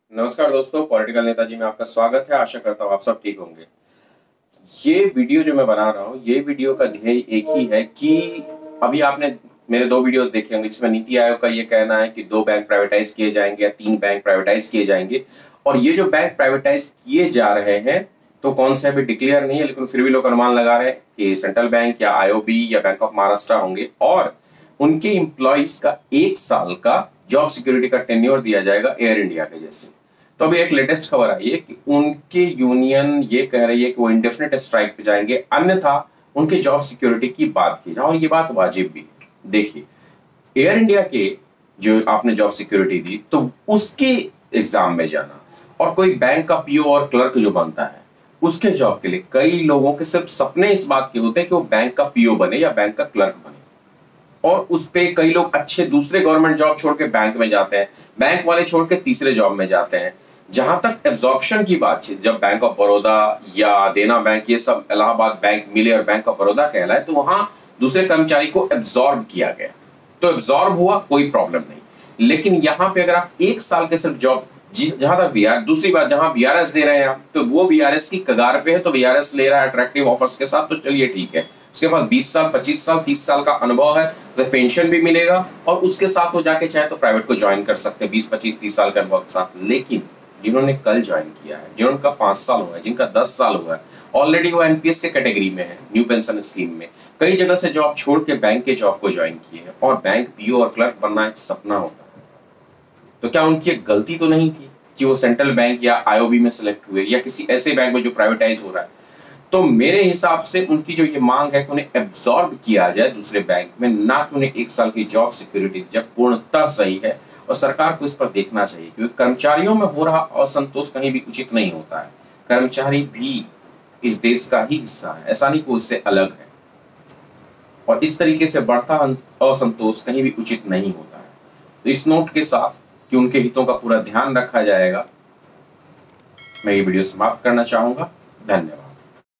नमस्कार दोस्तों, पॉलिटिकल नेताजी में आपका स्वागत है। आशा करता हूँ आप सब ठीक होंगे। ये वीडियो जो मैं बना रहा हूँ, ये वीडियो का ध्येय एक ही है कि अभी आपने मेरे 2 वीडियोस देखे होंगे जिसमें नीति आयोग का ये कहना है कि 2 बैंक प्राइवेटाइज किए जाएंगे या 3 बैंक प्राइवेटाइज किए जाएंगे। और ये जो बैंक प्राइवेटाइज किए जा रहे हैं तो कौन से अभी डिक्लेयर नहीं है, लेकिन फिर भी लोग अनुमान लगा रहे हैं कि सेंट्रल बैंक या आईओबी या बैंक ऑफ महाराष्ट्र होंगे और उनके एम्प्लॉइज का 1 साल का जॉब सिक्योरिटी का टेन्योर दिया जाएगा एयर इंडिया के जैसे। तो अभी एक लेटेस्ट खबर आई है कि उनके यूनियन ये कह रही है कि वो इंडेफिनिट स्ट्राइक पे जाएंगे, अन्यथा उनके जॉब सिक्योरिटी की बात की जाए। और ये बात वाजिब भी है। देखिए, एयर इंडिया के जो आपने जॉब सिक्योरिटी दी तो उसके एग्जाम में जाना और कोई बैंक का पीओ और क्लर्क जो बनता है उसके जॉब के लिए कई लोगों के सिर्फ सपने इस बात के होते हैं कि वो बैंक का पीओ बने या बैंक का क्लर्क बने। और उस पे कई लोग अच्छे दूसरे गवर्नमेंट जॉब छोड़ के बैंक में जाते हैं, बैंक वाले छोड़ के तीसरे जॉब में जाते हैं। जहां तक एब्जॉर्प्शन की बात है, जब बैंक ऑफ बड़ौदा या देना बैंक ये सब इलाहाबाद बैंक मिले और बैंक ऑफ बड़ौदा कहलाए तो वहां दूसरे कर्मचारी को एब्जॉर्ब किया गया, तो एब्जॉर्ब हुआ, कोई प्रॉब्लम नहीं। लेकिन यहाँ पे अगर आप 1 साल के सिर्फ जॉब, जहां तक वीआर, दूसरी बात जहां वीआरएस दे रहे हैं आप, तो वो वीआरएस की कगार पे है, तो वीआरएस ले रहा है अट्रैक्टिव ऑफर्स के साथ, तो चलिए ठीक है। उसके बाद 20 साल, 25 साल, 30 साल का अनुभव है तो पेंशन भी मिलेगा और उसके साथ वो जाके चाहे तो प्राइवेट को ज्वाइन कर सकते हैं 20, 25, 30 साल के अनुभव के साथ। लेकिन जिन्होंने कल ज्वाइन किया है, जिनका 5 साल हुआ है, जिनका 10 साल हुआ है, ऑलरेडी वो एनपीएस के कैटेगरी में है, न्यू पेंशन स्कीम में, कई जगह से जॉब छोड़ के बैंक के जॉब को ज्वाइन किए हैं और बैंक पीओ और क्लर्क बनना एक सपना होता है। तो क्या उनकी एक गलती तो नहीं थी कि वो सेंट्रल बैंक या आईओबी में सिलेक्ट हुए या किसी ऐसे बैंक में जो प्राइवेटाइज हो रहा है? तो मेरे हिसाब से उनकी जो ये मांग है कि उन्हें एब्जॉर्ब किया जाए दूसरे बैंक में, ना कि उन्हें 1 साल की जॉब सिक्योरिटी, जब पूर्णतः सही है। और सरकार को इस पर देखना चाहिए क्योंकि कर्मचारियों में हो रहा असंतोष कहीं भी उचित नहीं होता है। कर्मचारी भी इस देश का ही हिस्सा है, ऐसा नहीं कोई इससे अलग है। और इस तरीके से बढ़ता असंतोष कहीं भी उचित नहीं होता है। तो इस नोट के साथ कि उनके हितों का पूरा ध्यान रखा जाएगा, मैं ये वीडियो समाप्त करना चाहूंगा। धन्यवाद।